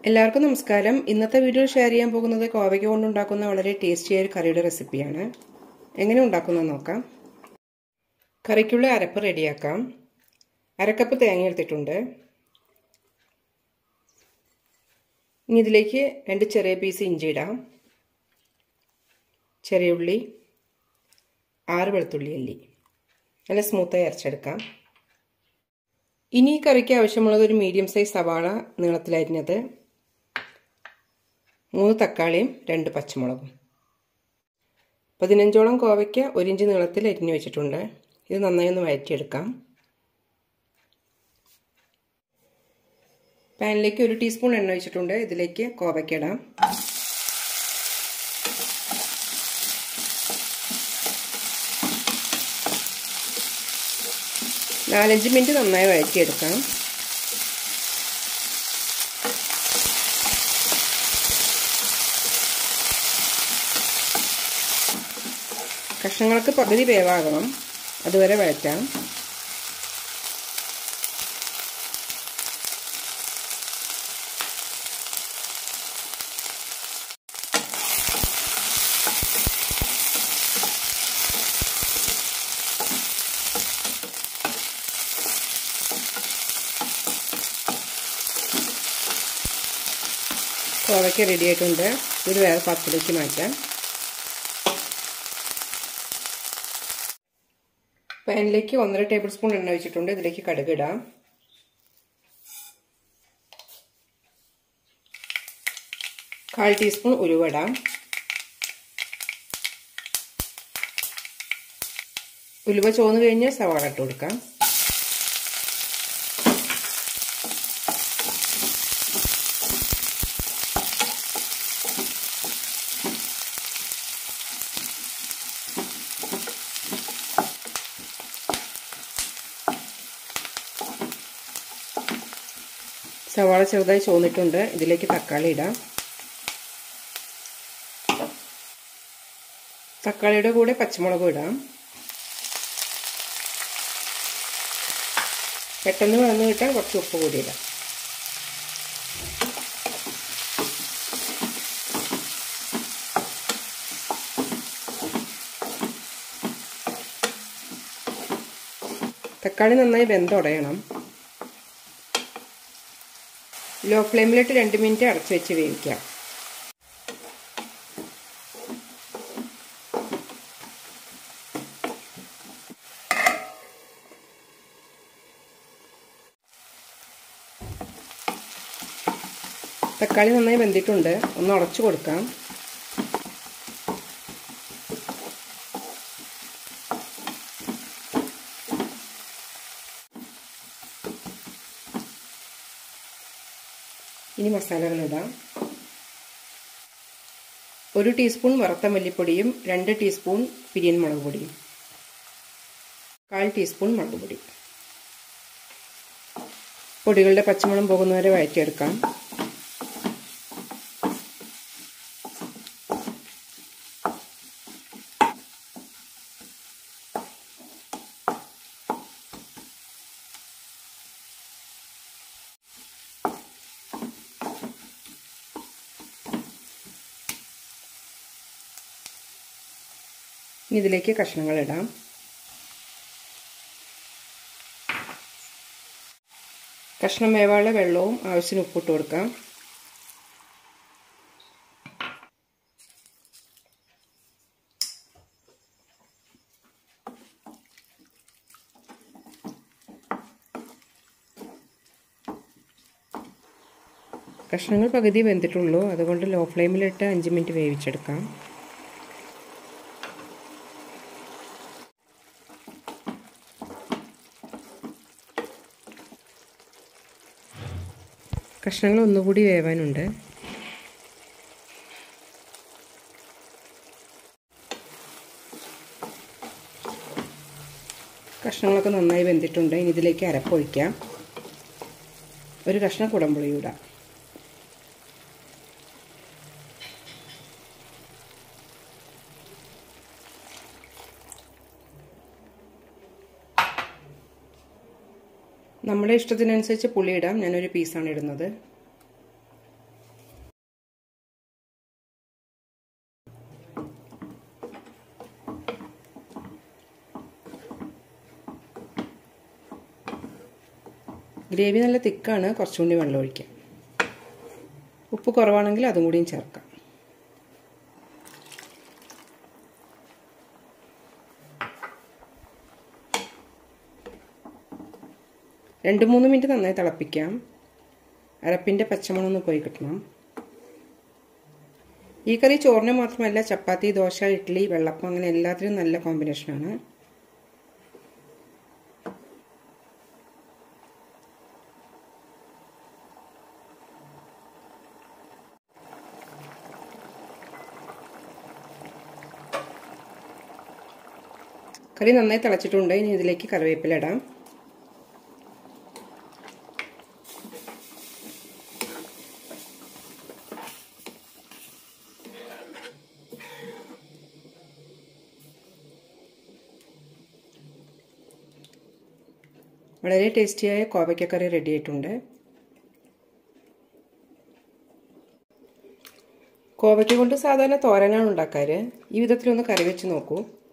എല്ലാവർക്കും നമസ്കാരം. ഇന്നത്തെ വീഡിയോ ഷെയർ ചെയ്യാൻ പോകുന്നത് കോവയ്ക്ക കൊണ്ടുണ്ടാക്കുന്ന വളരെ ടേസ്റ്റിയായ ഒരു കറിയുടെ റെസിപ്പിയാണ്. എങ്ങനെ ഉണ്ടാക്കുന്നത് നോക്കാം. കറിക്കുള്ള അരപ്പ് റെഡിയാക്കാം. അരക്കപ്പ് തേങ്ങ എടുത്തിട്ടുണ്ട്. ഇനി ഇതിലേക്ക് 2 ചെറിയ പീസ് ഇഞ്ചി ഇടാം. ചെറിയ ഉള്ളി, 6 വെളുത്തുള്ളി അല്ലി നല്ല സ്മൂത്തായി അരച്ചെടുക്കാം. ഇനി ഈ കറിക്ക് ആവശ്യമുള്ളത് ഒരു മീഡിയം സൈസ് സവാള നീളത്തിലരിഞ്ഞത്, 3 തക്കാളിയും 2 പച്ചമുളകും, 15ഓളം കോവയ്ക്ക 1 ഇഞ്ച് നീളത്തിൽ അരിഞ്ഞു വെച്ചിട്ടുണ്ട്. ഇത് നന്നായി ഒന്ന് വഴറ്റിയെടുക്കാം. പാനിലേക്ക് 1 ടീസ്പൂൺ എണ്ണ ഒഴിച്ചിട്ടുണ്ട്. ഇതിലേക്ക് കോവയ്ക്ക ഇടാം. നാലഞ്ച് മിനിറ്റ് നന്നായി വഴറ്റിയെടുക്കാം. കഷ്ണങ്ങൾക്ക് പകുതി വേവാകണം, അതുവരെ വഴറ്റാം. കോവയ്ക്ക റെഡി ആയിട്ടുണ്ട്. ഇത് വേറെ പാത്രത്തിലേക്ക് മാറ്റാം. പാനിലേക്ക് 1.5 ടേബിൾ സ്പൂൺ എണ്ണ ഒഴിച്ചിട്ടുണ്ട്. ഇതിലേക്ക് കടുക് ഇടാം. കാൽ ടീസ്പൂൺ ഉലുവ ഇടാം. ഉലുവ ചുവന്ന് കഴിഞ്ഞ് സവാള ഇട്ട് കൊടുക്കാം. സവാള ചെറുതായി ചുവന്നിട്ടുണ്ട്. ഇതിലേക്ക് തക്കാളി ഇടാം. തക്കാളിയുടെ കൂടെ പച്ചമുളകും ഇടാം. പെട്ടെന്ന് വഴന്ന് കിട്ടാൻ കുറച്ച് ഉപ്പ് കൂടി ഇടാം. തക്കാളി നന്നായി വെന്തുടയണം. ലോ ഫ്ലെയിമിലിട്ട് 2 മിനിറ്റ് അടച്ചു വെച്ച് വേവിക്കാം. തക്കാളി നന്നായി വെന്തിട്ടുണ്ട്. ഒന്ന് ഉടച്ചു കൊടുക്കാം. ഇനി മസാലകളിടാം. 1 ടീസ്പൂൺ വറുത്ത മല്ലിപ്പൊടിയും 2 ടീസ്പൂൺ പിരിയൻ മുളക് പൊടിയും, 1/4 ടീസ്പൂൺ മുളക് പൊടി. പൊടികളുടെ പച്ചമണം പോകുന്നവരെ വഴറ്റിയെടുക്കാം. ഇതിലേക്ക് കഷ്ണങ്ങൾ ഇടാം. കഷ്ണം വേവാനുള്ള വെള്ളവും ആവശ്യത്തിന് ഉപ്പിട്ട് കൊടുക്കാം. കഷ്ണങ്ങൾ പകുതി വെന്തിട്ടുള്ളൂ, അതുകൊണ്ട് ലോ ഫ്ലെയിമിലിട്ട് 5 മിനിറ്റ് വേവിച്ചെടുക്കാം. കഷ്ണങ്ങൾ ഒന്നുകൂടി വേവാനുണ്ട്. കഷ്ണങ്ങളൊക്കെ നന്നായി വെന്തിട്ടുണ്ട്. ഇനി ഇതിലേക്ക് അരപ്പൊഴിക്കാം. 1 കഷ്ണം കുടംപുളി ഇടാം. നമ്മുടെ ഇഷ്ടത്തിനനുസരിച്ച് പുളി ഇടാം. ഞാനൊരു പീസാണ് ഇടുന്നത്. ഗ്രേവി നല്ല തിക്കാണ്, കുറച്ചുകൂടി വെള്ളം ഒഴിക്കാം. ഉപ്പ് കുറവാണെങ്കിൽ അതും കൂടിയും ചേർക്കാം. രണ്ട് മൂന്ന് മിനിറ്റ് നന്നായി തിളപ്പിക്കാം. അരപ്പിൻ്റെ പച്ചമണമൊന്ന് പോയി കിട്ടണം. ഈ കറി ചോറിന് മാത്രമല്ല, ചപ്പാത്തി, ദോശ, ഇഡ്ഡലി, വെള്ളപ്പം അങ്ങനെ എല്ലാത്തിനും നല്ല കോമ്പിനേഷനാണ്. കറി നന്നായി തിളച്ചിട്ടുണ്ട്. ഇനി ഇതിലേക്ക് കറിവേപ്പില ഇടാം. വളരെ ടേസ്റ്റിയായ കോവയ്ക്കക്കറി റെഡി ആയിട്ടുണ്ട്. കോവയ്ക്ക കൊണ്ട് സാധാരണ തോരനാണ് ഉണ്ടാക്കാറ്. ഈ വിധത്തിലൊന്ന് കറി വെച്ച് നോക്കൂ.